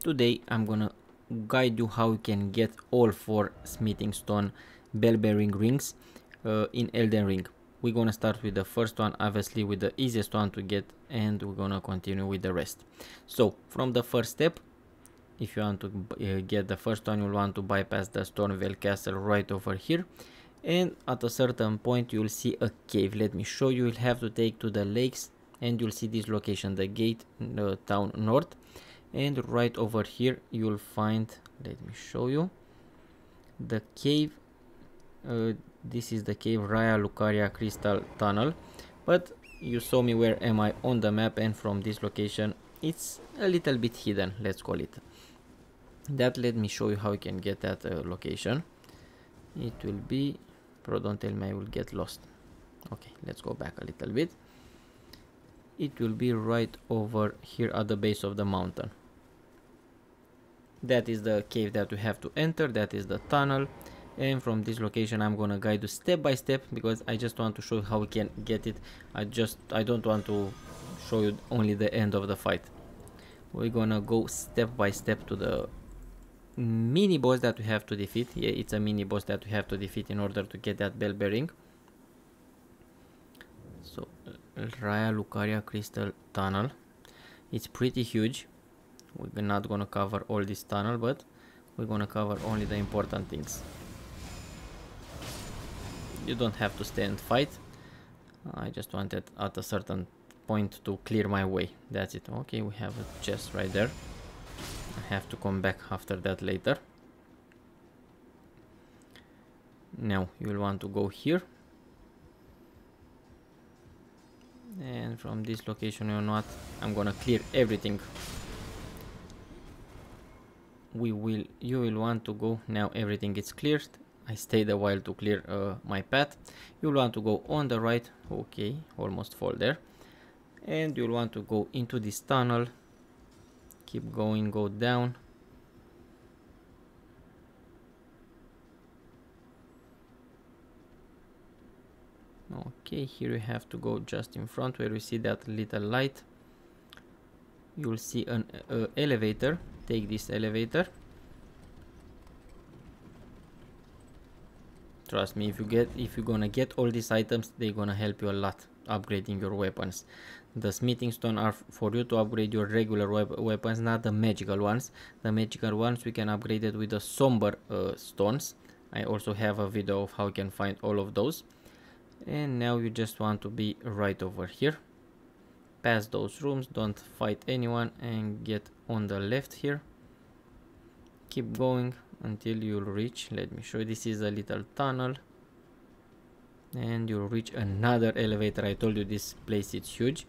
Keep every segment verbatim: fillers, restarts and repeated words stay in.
Today I'm gonna guide you how you can get all four smithing stone bell bearing rings uh, in Elden Ring. We're gonna start with the first one, obviously with the easiest one to get, and we're gonna continue with the rest. So from the first step, if you want to uh, get the first one, you'll want to bypass the Stormveil Castle right over here, and at a certain point you'll see a cave. Let me show you. You'll have to take to the lakes and you'll see this location, the gate, the town north, and right over here you'll find, let me show you, the cave. Uh, this is the cave Raya Lucaria Crystal Tunnel, but you saw me where am I on the map, and from this location it's a little bit hidden, let's call it that. Let me show you how you can get that uh, location. It will be, bro, don't tell me I will get lost. Okay, let's go back a little bit. It will be right over here at the base of the mountain. That is the cave that you have to enter, that is the tunnel, and from this location I'm gonna guide you step by step because I just want to show you how we can get it. I just I don't want to show you only the end of the fight. We're gonna go step by step to the mini boss that we have to defeat. Yeah, it's a mini boss that we have to defeat in order to get that bell bearing. So Raya Lucaria Crystal Tunnel, it's pretty huge. We're not gonna cover all this tunnel, but we're gonna cover only the important things. You don't have to stay and fight. I just wanted at a certain point to clear my way. That's it. Okay, we have a chest right there. I have to come back after that later. Now you will want to go here, and from this location, you know what, I'm gonna clear everything. We will you will want to go now. Everything is cleared. I stayed a while to clear uh, my path. You'll want to go on the right. Okay, almost fall there. And you'll want to go into this tunnel. Keep going, go down. Okay, here you have to go just in front where you see that little light. You'll see an uh, elevator. Take this elevator. Trust me, if you get if you're gonna get all these items, they're gonna help you a lot upgrading your weapons. The smithing stone are for you to upgrade your regular wep weapons, not the magical ones. The magical ones we can upgrade it with the somber uh, stones. I also have a video of how you can find all of those. And now you just want to be right over here. Pass those rooms, don't fight anyone, and get on the left here. Keep going until you'll reach, let me show you, this is a little tunnel, and you'll reach another elevator. I told you this place is huge.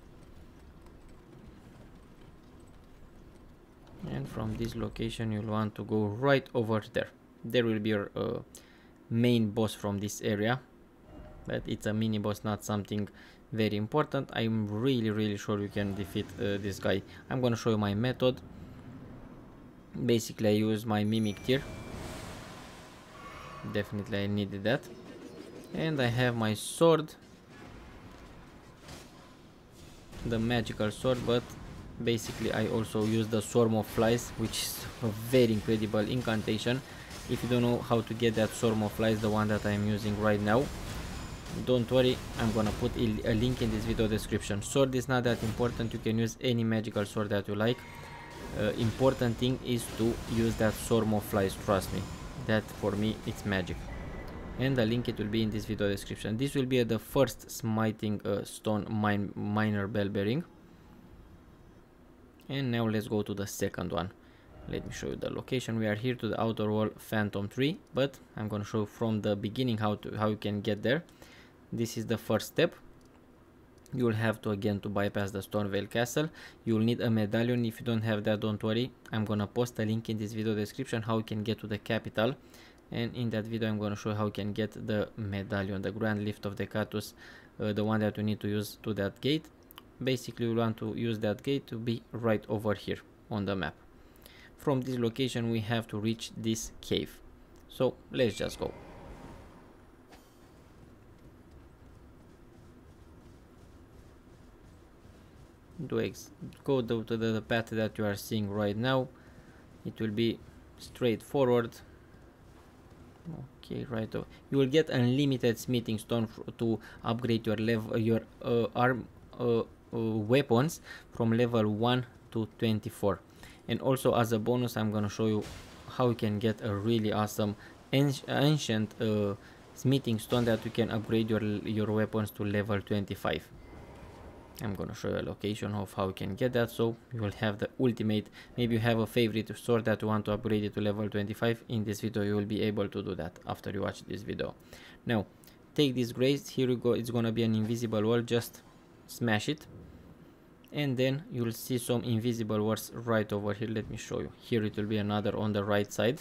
And from this location you'll want to go right over there. There will be your uh, main boss from this area, but it's a mini boss, not something very important. I'm really really sure you can defeat uh, this guy. I'm gonna show you my method. Basically I use my mimic tier. Definitely I needed that. And I have my sword, the magical sword, but basically I also use the swarm of flies, which is a very incredible incantation. If you don't know how to get that swarm of flies, the one that I'm using right now, don't worry, I'm gonna put a link in this video description. Sword is not that important, you can use any magical sword that you like. Uh, important thing is to use that swarm of flies, trust me, that for me it's magic. And the link, it will be in this video description. This will be uh, the first smiting uh, stone mine, minor bell bearing. And now let's go to the second one. Let me show you the location. We are here to the outer wall phantom tree, but I'm gonna show you from the beginning how to how you can get there. This is the first step. You will have to again to bypass the Stormveil Castle. You will need a medallion. If you don't have that, don't worry, I'm gonna post a link in this video description how you can get to the capital, and in that video I'm gonna show you how you can get the medallion, the grand lift of the Catus, uh, the one that you need to use to that gate. Basically you want to use that gate to be right over here on the map. From this location we have to reach this cave, so let's just go. Do ex go to the, the path that you are seeing right now. it will be straightforward. Okay, right. Oh, you will get unlimited smithing stone to upgrade your level, your uh, arm uh, uh, weapons from level one to twenty-four. And also as a bonus, I'm gonna show you how you can get a really awesome ancient uh, smithing stone that you can upgrade your your weapons to level twenty-five. I'm gonna show you a location of how you can get that, so you will have the ultimate. Maybe you have a favorite sword that you want to upgrade it to level twenty-five. In this video you will be able to do that after you watch this video. Now take this grace, here you go, it's gonna be an invisible wall, just smash it, and then you'll see some invisible walls right over here. Let me show you. Here it will be another on the right side.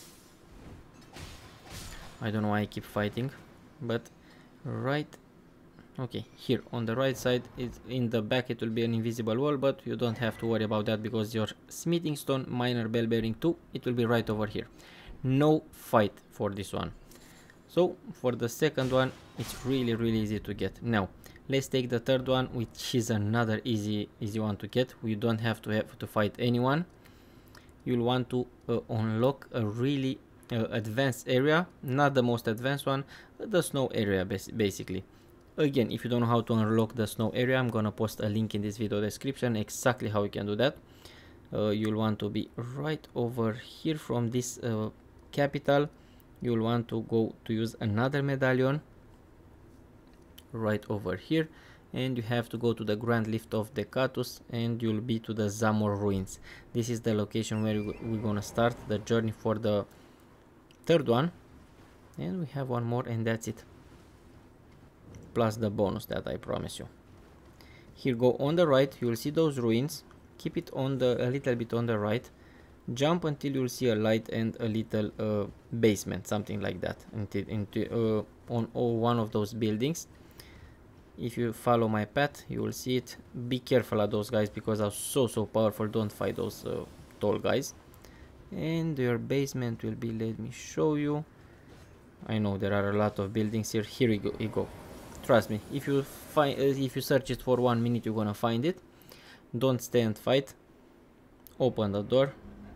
I don't know why I keep fighting, but right, okay, here on the right side, it's in the back, it will be an invisible wall, but you don't have to worry about that because your smithing stone minor bell bearing two, it will be right over here. No fight for this one. So for the second one, it's really really easy to get. Now let's take the third one, which is another easy easy one to get. You don't have to have to fight anyone. You'll want to uh, unlock a really uh, advanced area, not the most advanced one, the snow area bas basically. Again, if you don't know how to unlock the snow area, I'm gonna post a link in this video description exactly how you can do that. Uh, you'll want to be right over here from this uh, capital. You'll want to go to use another medallion right over here, and you have to go to the Grand Lift of Decatus, and you'll be to the Zamor ruins. This is the location where we're gonna start the journey for the third one, and we have one more, and that's it, plus the bonus that I promise you. Here, go on the right, you will see those ruins. Keep it on the a little bit on the right, jump until you'll see a light and a little uh, basement, something like that, until into uh, on all one of those buildings. If you follow my path, you will see it. Be careful of those guys because they're so so powerful. Don't fight those uh, tall guys. And your basement will be, let me show you. I know there are a lot of buildings here. Here you go, you go. Trust me, if you find uh, if you search it for one minute, you're gonna find it. Don't stay and fight. Open the door,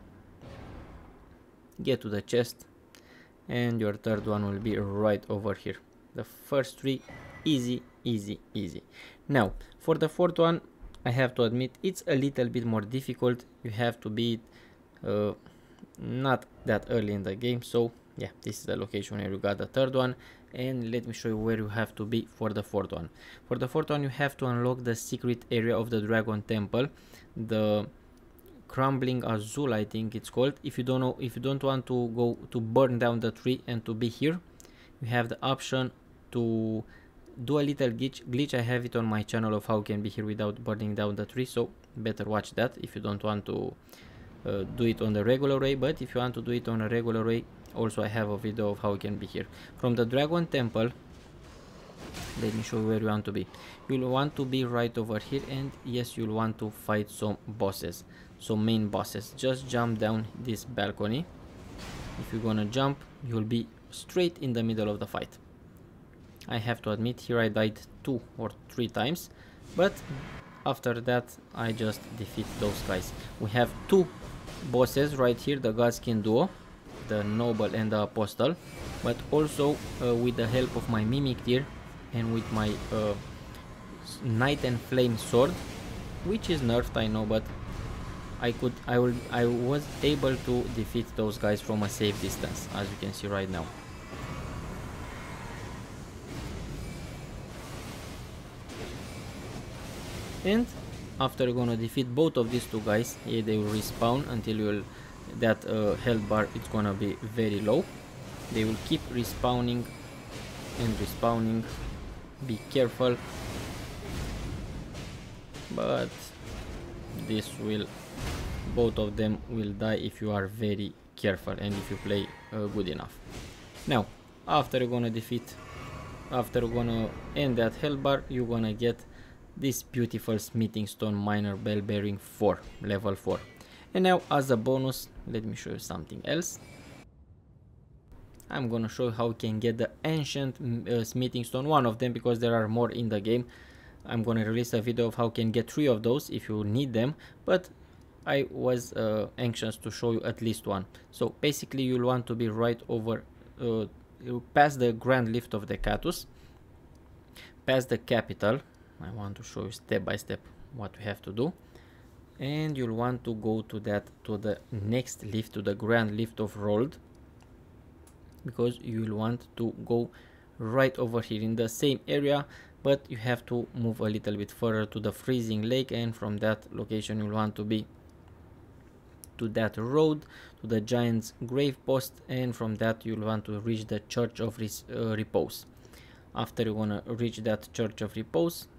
get to the chest, and your third one will be right over here. The first three, easy easy easy. Now for the fourth one, I have to admit it's a little bit more difficult. You have to be uh, not that early in the game, so yeah, this is the location where you got the third one. And let me show you where you have to be for the fourth one. For the fourth one, you have to unlock the secret area of the Dragon Temple, the Crumbling Azul, I think it's called. If you don't know, if you don't want to go to burn down the tree and to be here, you have the option to do a little glitch. glitch. I have it on my channel of how you can be here without burning down the tree, so better watch that if you don't want to uh, do it on the regular way. But if you want to do it on a regular way, also I have a video of how you can be here. From the Dragon Temple, let me show you where you want to be. You'll want to be right over here, and yes, you'll want to fight some bosses, some main bosses. Just jump down this balcony. If you're gonna jump, you'll be straight in the middle of the fight. I have to admit, here I died two or three times, but after that I just defeat those guys. We have two bosses right here, the Godskin duo, the Noble and the Apostle, but also uh, with the help of my Mimic Tear and with my uh, Night and Flame sword, which is nerfed, I know, but I could I will I was able to defeat those guys from a safe distance, as you can see right now. And after you're gonna defeat both of these two guys, yeah, they will respawn until you'll that uh, health bar it's gonna be very low. They will keep respawning and respawning. Be careful, but this will both of them will die if you are very careful and if you play uh, good enough. Now after you're gonna defeat after you're gonna end that health bar, you're gonna get this beautiful smithing stone minor bell bearing four, level four. And now as a bonus, let me show you something else. I'm gonna show you how you can get the ancient uh, smithing stone, one of them, because there are more in the game. I'm gonna release a video of how you can get three of those if you need them, but I was uh, anxious to show you at least one. So basically you'll want to be right over uh, past the grand lift of the Catus, past the capital. I want to show you step by step what we have to do, and you'll want to go to that to the next lift, to the grand lift of Rold, because you'll want to go right over here in the same area, but you have to move a little bit further to the freezing lake, and from that location you'll want to be to that road to the giant's grave post, and from that you'll want to reach the church of Res uh, repose. After you want to reach that church of repose,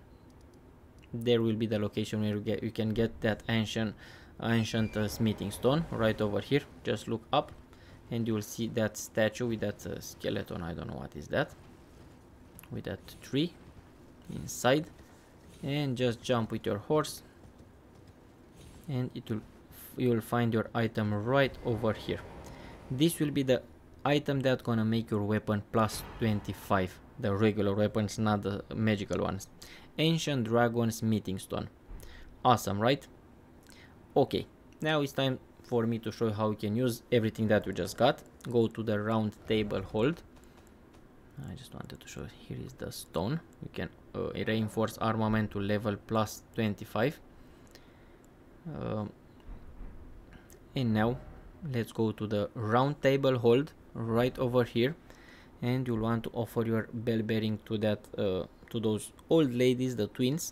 there will be the location where you get you can get that ancient ancient uh, smithing stone right over here. Just look up and you will see that statue with that uh, skeleton, I don't know what is that, with that tree inside, and just jump with your horse and it will you will find your item right over here. This will be the item that's gonna make your weapon plus twenty-five, the regular weapons, not the magical ones. Ancient Dragon Smithing Stone. Awesome, right? Okay, now it's time for me to show you how you can use everything that we just got. Go to the round table hold. I just wanted to show you, here is the stone. You can uh, reinforce armament to level plus twenty-five. Um, and now let's go to the round table hold right over here, and you'll want to offer your bell bearing to that uh, to those old ladies, the twins,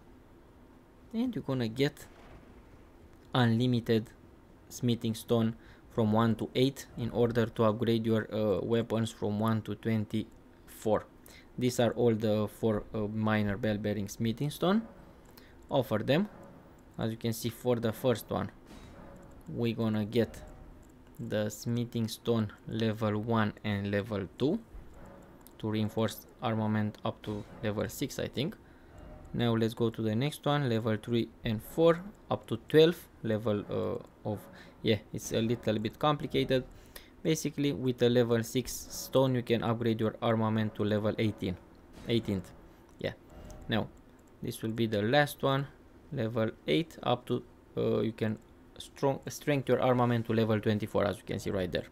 and you're gonna get unlimited smithing stone from one to eight in order to upgrade your uh, weapons from one to twenty-four. These are all the four uh, minor bell bearing smithing stone. Offer them. As you can see, for the first one we're gonna get the smithing stone level one and level two to reinforce armament up to level six, I think. Now let's go to the next one, level three and four up to twelve level uh, of, yeah, it's a little bit complicated. Basically with a level six stone you can upgrade your armament to level eighteen, eighteenth. Yeah, now this will be the last one, level eight up to uh, you can strong strength your armament to level twenty-four, as you can see right there.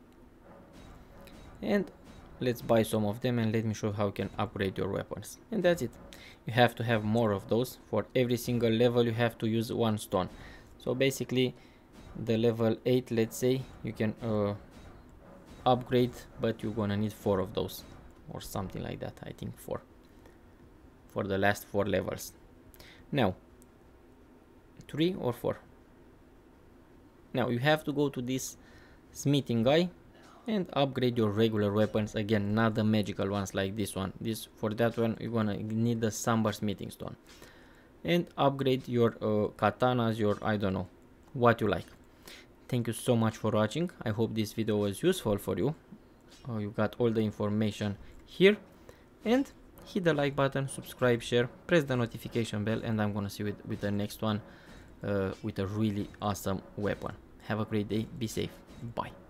And let's buy some of them and let me show how you can upgrade your weapons. And that's it. You have to have more of those. For every single level you have to use one stone. So basically the level eight, let's say, you can uh, upgrade, but you're gonna need four of those or something like that. I think four for the last four levels. Now three or four. Now you have to go to this smithing guy and upgrade your regular weapons, again, not the magical ones like this one. This for that one you're gonna need the Sambar smithing stone, and upgrade your uh, katanas, your, I don't know, what you like. Thank you so much for watching. I hope this video was useful for you. Uh, you got all the information here, and hit the like button, subscribe, share, press the notification bell, and I'm gonna see you with, with the next one uh, with a really awesome weapon. Have a great day, be safe, bye.